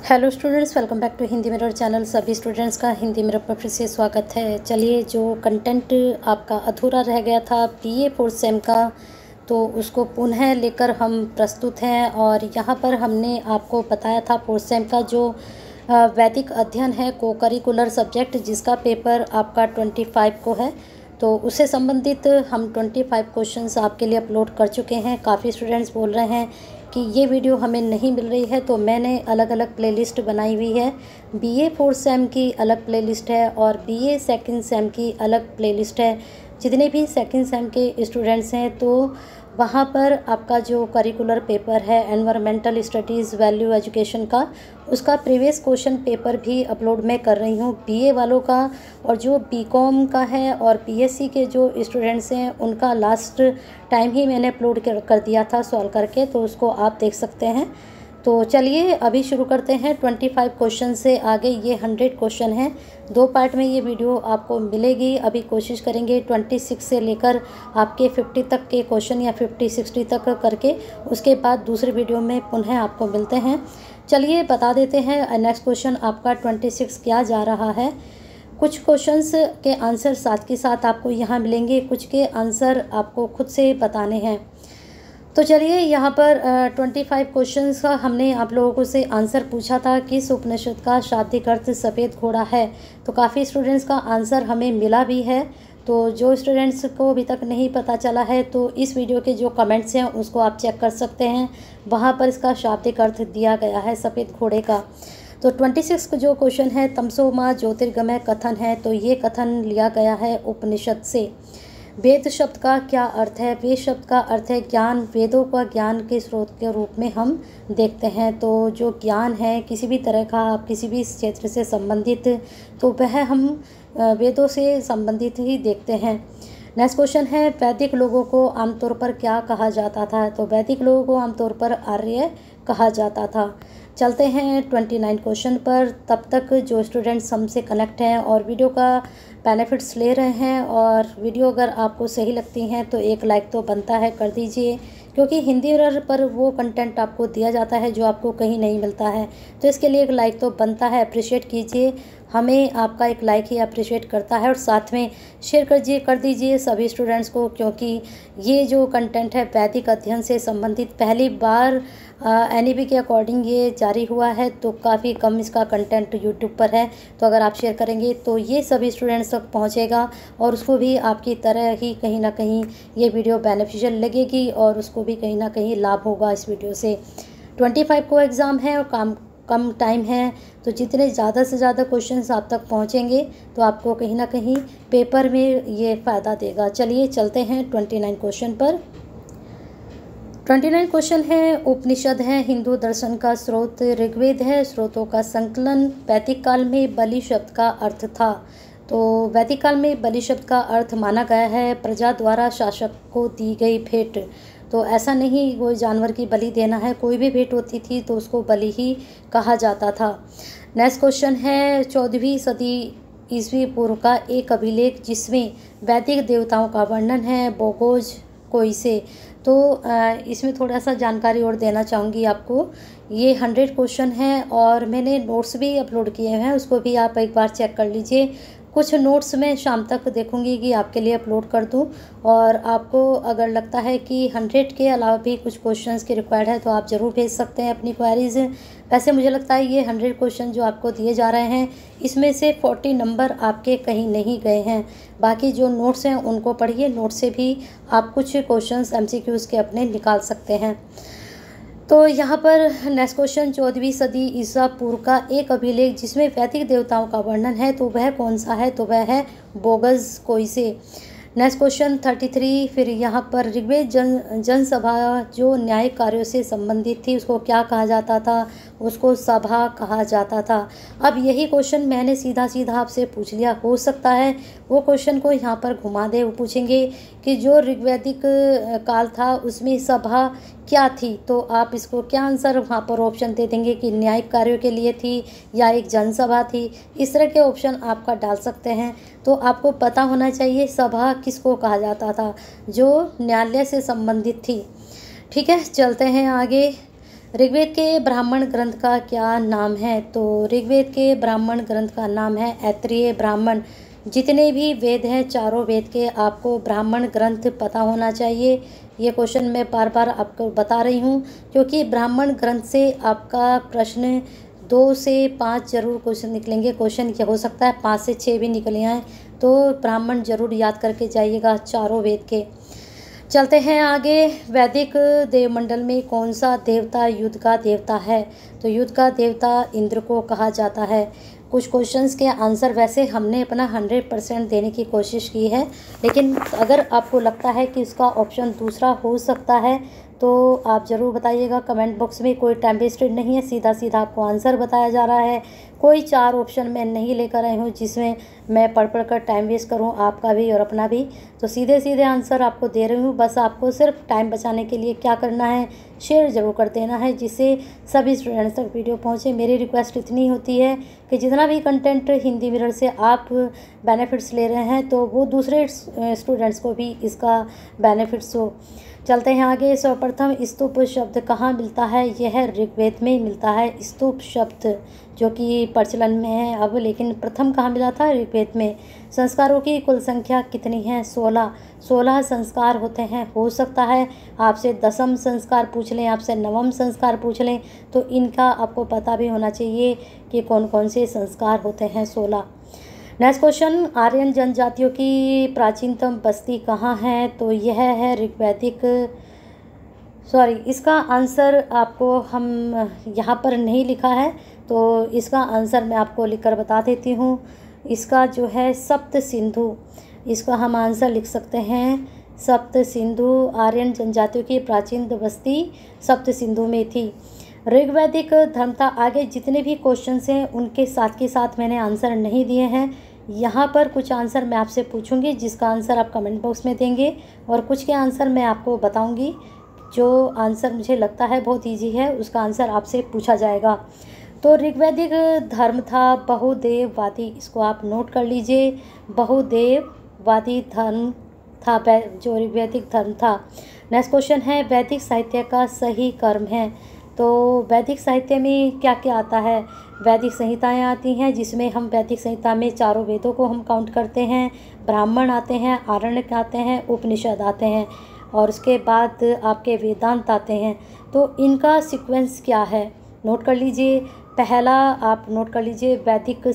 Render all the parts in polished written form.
Hello students, welcome back to Hindi mirror channel. सभी students का Hindi mirror पर फिर से स्वागत है। चलिए, जो कंटेंट आपका अधूरा रह गया था बीए फोर्थ सेम का, तो उसको पुनः लेकर हम प्रस्तुत हैं। और यहाँ पर हमने आपको बताया था फोर्थ सेम का जो वैदिक अध्ययन है, को करिकुलर सब्जेक्ट, जिसका पेपर आपका 25 को है। तो उससे संबंधित हम 25 क्वेश्चंस आपके लिए अपलोड कर चुके हैं। काफ़ी स्टूडेंट्स बोल रहे हैं कि ये वीडियो हमें नहीं मिल रही है, तो मैंने अलग अलग प्लेलिस्ट बनाई हुई है। बीए फोर्थ सेम की अलग प्लेलिस्ट है और बीए सेकंड सेम की अलग प्लेलिस्ट है। जितने भी सेकंड सेम के स्टूडेंट्स हैं, तो वहाँ पर आपका जो करिकुलर पेपर है एनवायरमेंटल स्टडीज़ वैल्यू एजुकेशन का, उसका प्रीवियस क्वेश्चन पेपर भी अपलोड मैं कर रही हूँ बीए वालों का। और जो बीकॉम का है और पीएससी के जो स्टूडेंट्स हैं, उनका लास्ट टाइम ही मैंने अपलोड कर दिया था सॉल्व करके, तो उसको आप देख सकते हैं। तो चलिए अभी शुरू करते हैं। 25 क्वेश्चन से आगे ये 100 क्वेश्चन हैं। 2 पार्ट में ये वीडियो आपको मिलेगी। अभी कोशिश करेंगे 26 से लेकर आपके 50 तक के क्वेश्चन या 50-60 तक करके, उसके बाद दूसरे वीडियो में पुनः आपको मिलते हैं। चलिए बता देते हैं नेक्स्ट क्वेश्चन आपका 26 क्या जा रहा है। कुछ क्वेश्चंस के आंसर साथ के साथ आपको यहाँ मिलेंगे, कुछ के आंसर आपको खुद से बताने हैं। तो चलिए, यहाँ पर 25 क्वेश्चंस का हमने आप लोगों से आंसर पूछा था, किस उपनिषद का शाब्दिक अर्थ सफ़ेद घोड़ा है। तो काफ़ी स्टूडेंट्स का आंसर हमें मिला भी है। तो जो स्टूडेंट्स को अभी तक नहीं पता चला है, तो इस वीडियो के जो कमेंट्स हैं उसको आप चेक कर सकते हैं। वहाँ पर इसका शाब्दिक अर्थ दिया गया है सफ़ेद घोड़े का। तो 26 का जो क्वेश्चन है, तमसो मा ज्योतिर्गमय कथन है, तो ये कथन लिया गया है उपनिषद से। वेद शब्द का क्या अर्थ है? वेद शब्द का अर्थ है ज्ञान। वेदों का ज्ञान के स्रोत के रूप में हम देखते हैं। तो जो ज्ञान है किसी भी तरह का, आप किसी भी क्षेत्र से संबंधित, तो वह हम वेदों से संबंधित ही देखते हैं। नेक्स्ट क्वेश्चन है, वैदिक लोगों को आमतौर पर क्या कहा जाता था? तो वैदिक लोगों को आमतौर पर आर्य कहा जाता था। चलते हैं 29 क्वेश्चन पर। तब तक जो स्टूडेंट्स हमसे कनेक्ट हैं और वीडियो का बेनिफिट्स ले रहे हैं, और वीडियो अगर आपको सही लगती हैं तो एक लाइक तो बनता है, कर दीजिए, क्योंकि हिंदी मिरर पर वो कंटेंट आपको दिया जाता है जो आपको कहीं नहीं मिलता है। तो इसके लिए एक लाइक तो बनता है, अप्रिशिएट कीजिए। हमें आपका एक लाइक ही अप्रिशिएट करता है। और साथ में शेयर कर दीजिए सभी स्टूडेंट्स को, क्योंकि ये जो कंटेंट है वैदिक अध्ययन से संबंधित पहली बार एनईपी के अकॉर्डिंग ये जारी हुआ है, तो काफ़ी कम इसका कंटेंट यूट्यूब पर है। तो अगर आप शेयर करेंगे तो ये सभी स्टूडेंट्स तक पहुंचेगा, और उसको भी आपकी तरह ही कहीं ना कहीं ये वीडियो बेनिफिशियल लगेगी, और उसको भी कहीं ना कहीं लाभ होगा इस वीडियो से। 25 को एग्ज़ाम है और कम टाइम है, तो जितने ज़्यादा से ज़्यादा क्वेश्चंस आप तक पहुंचेंगे तो आपको कहीं ना कहीं पेपर में ये फ़ायदा देगा। चलिए चलते हैं 29 क्वेश्चन पर। 29 क्वेश्चन है, उपनिषद है हिंदू दर्शन का स्रोत। ऋग्वेद है स्रोतों का संकलन। वैदिक काल में बलि शब्द का अर्थ था। तो वैदिक काल में बलि शब्द का अर्थ माना गया है प्रजा द्वारा शासक को दी गई भेंट। तो ऐसा नहीं कोई जानवर की बलि देना है, कोई भी भेंट होती थी तो उसको बलि ही कहा जाता था। नेक्स्ट क्वेश्चन है, 14वीं सदी ईस्वी पूर्व का एक अभिलेख जिसमें वैदिक देवताओं का वर्णन है, बोगोज कोई से। तो इसमें थोड़ा सा जानकारी और देना चाहूँगी आपको। ये 100 क्वेश्चन हैं और मैंने नोट्स भी अपलोड किए हैं, उसको भी आप एक बार चेक कर लीजिए। कुछ नोट्स मैं शाम तक देखूंगी कि आपके लिए अपलोड कर दूं, और आपको अगर लगता है कि 100 के अलावा भी कुछ क्वेश्चंस की रिक्वायर्ड है तो आप ज़रूर भेज सकते हैं अपनी क्वेरीज़। वैसे मुझे लगता है ये 100 क्वेश्चन जो आपको दिए जा रहे हैं, इसमें से 40 नंबर आपके कहीं नहीं गए हैं। बाकी जो नोट्स हैं उनको पढ़िए, नोट से भी आप कुछ क्वेश्चंस MCQs के अपने निकाल सकते हैं। तो यहाँ पर नेक्स्ट क्वेश्चन, 14वीं सदी ईसा पूर्व का एक अभिलेख जिसमें वैदिक देवताओं का वर्णन है, तो वह कौन सा है? तो वह है बोगज कोई से। नेक्स्ट क्वेश्चन 33, फिर यहाँ पर ऋग्वेद जनसभा जो न्यायिक कार्यों से संबंधित थी उसको क्या कहा जाता था? उसको सभा कहा जाता था। अब यही क्वेश्चन मैंने सीधा सीधा आपसे पूछ लिया, हो सकता है वो क्वेश्चन को यहाँ पर घुमा दे। वो पूछेंगे कि जो ऋग्वैदिक काल था उसमें सभा क्या थी, तो आप इसको क्या आंसर वहाँ पर ऑप्शन दे देंगे कि न्यायिक कार्यों के लिए थी या एक जनसभा थी। इस तरह के ऑप्शन आपका डाल सकते हैं। तो आपको पता होना चाहिए सभा किसको कहा जाता था, जो न्यायालय से संबंधित थी। ठीक है, चलते हैं आगे। ऋग्वेद के ब्राह्मण ग्रंथ का क्या नाम है? तो ऋग्वेद के ब्राह्मण ग्रंथ का नाम है ऐत्रेय ब्राह्मण। जितने भी वेद हैं, चारों वेद के आपको ब्राह्मण ग्रंथ पता होना चाहिए। ये क्वेश्चन मैं बार बार आपको बता रही हूँ, क्योंकि ब्राह्मण ग्रंथ से आपका प्रश्न 2 से 5 जरूर क्वेश्चन निकलेंगे। क्वेश्चन क्या हो सकता है 5 से 6 भी निकले आए, तो ब्राह्मण जरूर याद करके जाइएगा चारों वेद के। चलते हैं आगे। वैदिक देवमंडल में कौन सा देवता युद्ध का देवता है? तो युद्ध का देवता इंद्र को कहा जाता है। कुछ क्वेश्चंस के आंसर वैसे हमने अपना 100% देने की कोशिश की है, लेकिन अगर आपको लगता है कि इसका ऑप्शन दूसरा हो सकता है तो आप ज़रूर बताइएगा कमेंट बॉक्स में। कोई टाइम वेस्टेड नहीं है, सीधा सीधा आपको आंसर बताया जा रहा है। कोई 4 ऑप्शन मैं नहीं लेकर आई हूँ जिसमें मैं पढ़ कर टाइम वेस्ट करूँ, आपका भी और अपना भी। तो सीधे सीधे आंसर आपको दे रही हूँ। बस आपको सिर्फ टाइम बचाने के लिए क्या करना है, शेयर ज़रूर कर देना है, जिससे सभी स्टूडेंट्स तक वीडियो पहुँचे। मेरी रिक्वेस्ट इतनी होती है कि जितना भी कंटेंट हिंदी मिरर से आप बेनिफिट्स ले रहे हैं, तो वो दूसरे स्टूडेंट्स को भी इसका बेनिफिट्स हो। चलते हैं आगे। सर्वप्रथम स्तूप शब्द कहाँ मिलता है? यह ऋग्वेद में मिलता है। स्तूप शब्द जो कि प्रचलन में है अब, लेकिन प्रथम कहाँ मिला था? ऋग्वेद में। संस्कारों की कुल संख्या कितनी है? 16 संस्कार होते हैं। हो सकता है आपसे 10वां संस्कार पूछ लें, आपसे 9वां संस्कार पूछ लें, तो इनका आपको पता भी होना चाहिए कि कौन कौन से संस्कार होते हैं। 16। नेक्स्ट क्वेश्चन, आर्यन जनजातियों की प्राचीनतम बस्ती कहाँ है? तो यह है इसका आंसर आपको हम यहाँ पर नहीं लिखा है, तो इसका आंसर मैं आपको लिखकर बता देती हूँ। इसका जो है सप्त सिंधु, इसका हम आंसर लिख सकते हैं सप्त सिंधु। आर्यन जनजातियों की प्राचीन बस्ती सप्त सिंधु में थी। ऋग्वैदिक धर्म था। आगे जितने भी क्वेश्चंस हैं उनके साथ के साथ मैंने आंसर नहीं दिए हैं। यहाँ पर कुछ आंसर मैं आपसे पूछूंगी जिसका आंसर आप कमेंट बॉक्स में देंगे, और कुछ के आंसर मैं आपको बताऊंगी। जो आंसर मुझे लगता है बहुत इजी है उसका आंसर आपसे पूछा जाएगा। तो ऋग्वैदिक धर्म था बहुदेववादी, इसको आप नोट कर लीजिए। बहुदेववादी धर्म था जो ऋग्वैदिक धर्म था। नेक्स्ट क्वेश्चन है, वैदिक साहित्य का सही कर्म है? तो वैदिक साहित्य में क्या क्या आता है? वैदिक संहिताएं आती हैं, जिसमें हम वैदिक संहिता में चारों वेदों को हम काउंट करते हैं। ब्राह्मण आते हैं, आरण्यक आते हैं, उपनिषद आते हैं, और उसके बाद आपके वेदांत आते हैं। तो इनका सीक्वेंस क्या है नोट कर लीजिए। पहला आप नोट कर लीजिए वैदिक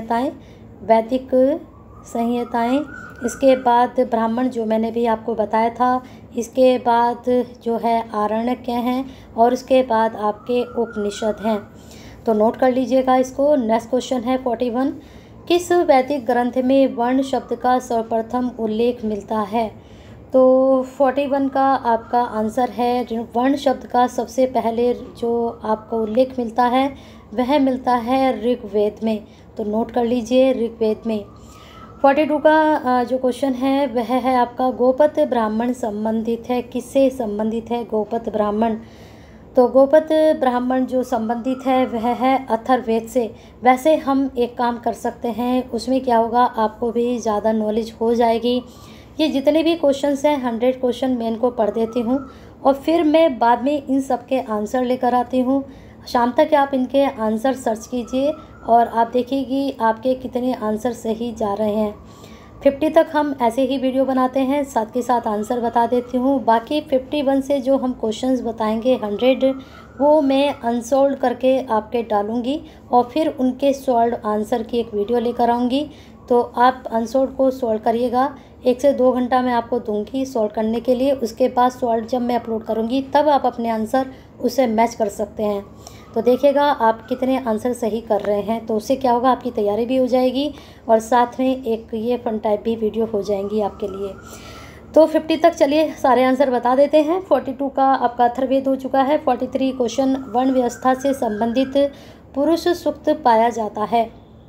संहिताएं, इसके बाद ब्राह्मण जो मैंने भी आपको बताया था, इसके बाद जो है आरण्यक हैं, और उसके बाद आपके उपनिषद हैं। तो नोट कर लीजिएगा इसको। नेक्स्ट क्वेश्चन है 41, किस वैदिक ग्रंथ में वर्ण शब्द का सर्वप्रथम उल्लेख मिलता है? तो 41 का आपका आंसर है वर्ण शब्द का सबसे पहले जो आपको उल्लेख मिलता है वह मिलता है ऋग्वेद में। तो नोट कर लीजिए ऋग्वेद में। 42 का जो क्वेश्चन है वह है आपका गोपत ब्राह्मण संबंधित है, किससे संबंधित है गोपत ब्राह्मण? तो गोपत ब्राह्मण जो संबंधित है वह है अथर्ववेद से। वैसे हम एक काम कर सकते हैं, उसमें क्या होगा आपको भी ज़्यादा नॉलेज हो जाएगी। ये जितने भी क्वेश्चंस हैं 100 क्वेश्चन मैं इनको पढ़ देती हूँ, और फिर मैं बाद में इन सब के आंसर लेकर आती हूँ। शाम तक आप इनके आंसर सर्च कीजिए और आप देखिएगी आपके कितने आंसर सही जा रहे हैं। 50 तक हम ऐसे ही वीडियो बनाते हैं, साथ के साथ आंसर बता देती हूँ। बाकी 51 से जो हम क्वेश्चंस बताएंगे 100, वो मैं अनसॉल्व करके आपके डालूँगी, और फिर उनके सॉल्व आंसर की एक वीडियो लेकर आऊँगी। तो आप अनसॉल्व को सॉल्व करिएगा। 1 से 2 घंटा मैं आपको दूंगी सॉल्व करने के लिए। उसके बाद सॉल्व जब मैं अपलोड करूँगी तब आप अपने आंसर उससे मैच कर सकते हैं। तो देखिएगा आप कितने आंसर सही कर रहे हैं, तो उससे क्या होगा आपकी तैयारी भी हो जाएगी, और साथ में एक ये फन टाइप भी वीडियो हो जाएंगी आपके लिए। तो 50 तक चलिए सारे आंसर बता देते हैं। 42 का आपका अथर्ववेद हो चुका है। 43 क्वेश्चन, वर्ण व्यवस्था से संबंधित पुरुष सूक्त पाया जाता है?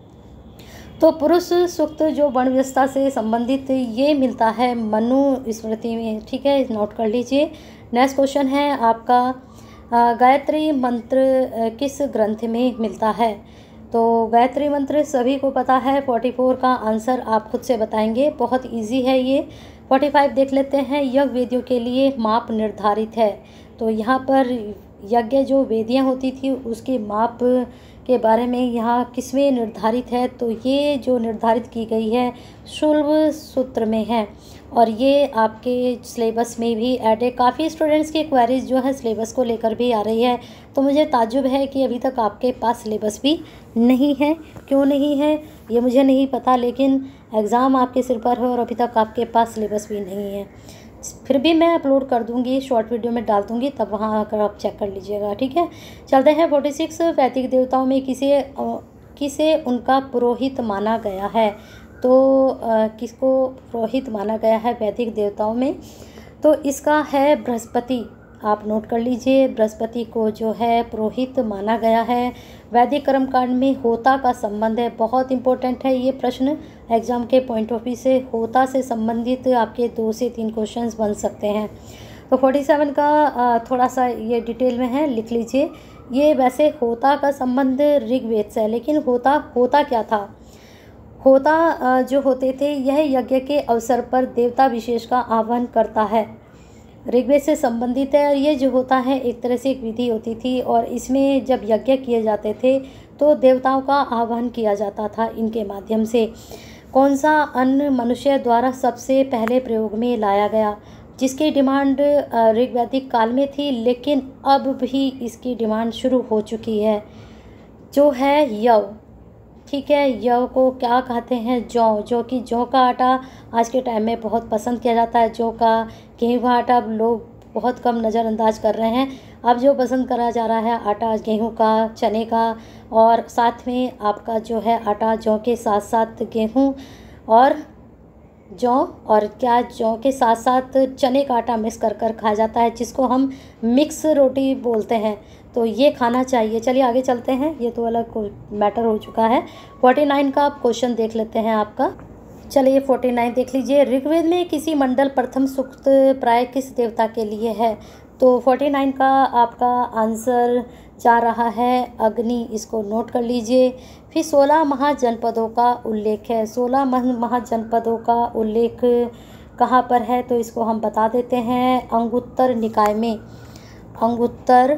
तो पुरुष सूक्त जो वर्ण व्यवस्था से संबंधित ये मिलता है मनु स्मृति में, ठीक है, नोट कर लीजिए। नेक्स्ट क्वेश्चन है आपका गायत्री मंत्र किस ग्रंथ में मिलता है? तो गायत्री मंत्र सभी को पता है। 44 का आंसर आप खुद से बताएंगे, बहुत इजी है ये। 45 देख लेते हैं, यज्ञ वेदियों के लिए माप निर्धारित है। तो यहाँ पर यज्ञ जो वेदियाँ होती थी उसकी माप के बारे में यहाँ किसमें निर्धारित है, तो ये जो निर्धारित की गई है शुल्ब सूत्र में है और ये आपके सिलेबस में भी ऐड है। काफ़ी स्टूडेंट्स की क्वेरीज जो है सिलेबस को लेकर भी आ रही है, तो मुझे ताज्जुब है कि अभी तक आपके पास सिलेबस भी नहीं है। क्यों नहीं है ये मुझे नहीं पता, लेकिन एग्ज़ाम आपके सिर पर है और अभी तक आपके पास सिलेबस भी नहीं है। फिर भी मैं अपलोड कर दूंगी, शॉर्ट वीडियो में डाल दूंगी, तब वहाँ आकर आप चेक कर लीजिएगा। ठीक है, चलते हैं 46 वैदिक देवताओं में किसे उनका पुरोहित माना गया है। तो किसको पुरोहित माना गया है वैदिक देवताओं में, तो इसका है बृहस्पति। आप नोट कर लीजिए, बृहस्पति को जो है पुरोहित माना गया है। वैदिक कर्मकांड में होता का संबंध है, बहुत इंपॉर्टेंट है ये प्रश्न एग्जाम के पॉइंट ऑफ व्यू से। होता से संबंधित आपके 2 से 3 क्वेश्चंस बन सकते हैं। तो 47 का थोड़ा सा ये डिटेल में है, लिख लीजिए। ये वैसे होता का संबंध ऋग्वेद से है, लेकिन होता क्या था। होता जो होते थे यह यज्ञ के अवसर पर देवता विशेष का आह्वान करता है, ऋग्वेद से संबंधित है। और ये जो होता है एक तरह से एक विधि होती थी और इसमें जब यज्ञ किए जाते थे तो देवताओं का आह्वान किया जाता था इनके माध्यम से। कौन सा अन्न मनुष्य द्वारा सबसे पहले प्रयोग में लाया गया, जिसकी डिमांड ऋग्वैदिक काल में थी लेकिन अब भी इसकी डिमांड शुरू हो चुकी है, जो है यव। ठीक है, यव को क्या कहते हैं, जौ, जो कि जौ का आटा आज के टाइम में बहुत पसंद किया जाता है। जौ का, गेहूं का आटा लोग बहुत कम नज़रअंदाज कर रहे हैं। अब जो पसंद करा जा रहा है आटा गेहूं का, चने का, और साथ में आपका जो है आटा जौ के साथ साथ गेहूं और जौ, और क्या जौ के साथ साथ चने का आटा मिक्स कर खाया जाता है, जिसको हम मिक्स रोटी बोलते हैं। तो ये खाना चाहिए। चलिए आगे चलते हैं, ये तो अलग मैटर हो चुका है। 49 का आप क्वेश्चन देख लेते हैं आपका। चलिए 49 देख लीजिए। ऋग्वेद में किसी मंडल प्रथम सूक्त प्राय किस देवता के लिए है, तो 49 का आपका आंसर जा रहा है अग्नि, इसको नोट कर लीजिए। फिर 16 महाजनपदों का उल्लेख है। 16 महाजनपदों का उल्लेख कहाँ पर है, तो इसको हम बता देते हैं अंगुत्तर निकाय में, अंगुत्तर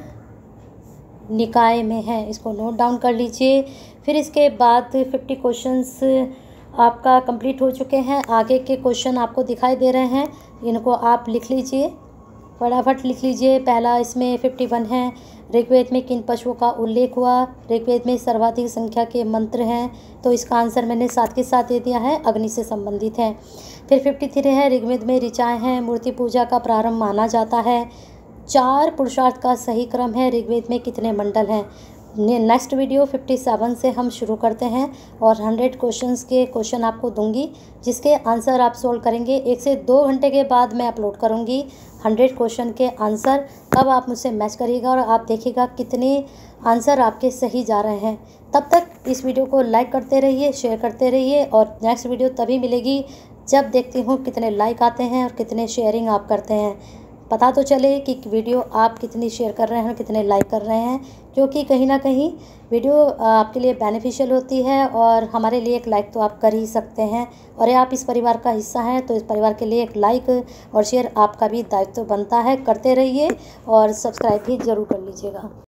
निकाय में है, इसको नोट डाउन कर लीजिए। फिर इसके बाद 50 क्वेश्चंस आपका कंप्लीट हो चुके हैं। आगे के क्वेश्चन आपको दिखाई दे रहे हैं, इनको आप लिख लीजिए, फटाफट लिख लीजिए। पहला इसमें 51 है, ऋग्वेद में किन पशुओं का उल्लेख हुआ। ऋग्वेद में सर्वाधिक संख्या के मंत्र हैं, तो इसका आंसर मैंने साथ के साथ दे दिया है, अग्नि से संबंधित है। फिर 53 है, ऋग्वेद में ऋचाएँ हैं, मूर्ति पूजा का प्रारंभ माना जाता है। 4 पुरुषार्थ का सही क्रम है, ऋग्वेद में कितने मंडल हैं। नेक्स्ट वीडियो 57 से हम शुरू करते हैं और 100 क्वेश्चंस के क्वेश्चन आपको दूंगी, जिसके आंसर आप सोल्व करेंगे। 1 से 2 घंटे के बाद मैं अपलोड करूंगी 100 क्वेश्चन के आंसर। तब आप मुझसे मैच करिएगा और आप देखिएगा कितने आंसर आपके सही जा रहे हैं। तब तक इस वीडियो को लाइक करते रहिए, शेयर करते रहिए, और नेक्स्ट वीडियो तभी मिलेगी जब देखती हूँ कितने लाइक आते हैं और कितने शेयरिंग आप करते हैं। पता तो चले कि वीडियो आप कितनी शेयर कर रहे हैं, कितने लाइक कर रहे हैं, क्योंकि कहीं ना कहीं वीडियो आपके लिए बेनिफिशियल होती है और हमारे लिए एक लाइक तो आप कर ही सकते हैं। और आप इस परिवार का हिस्सा हैं, तो इस परिवार के लिए एक लाइक और शेयर आपका भी दायित्व बनता है। करते रहिए और सब्सक्राइब भी ज़रूर कर लीजिएगा।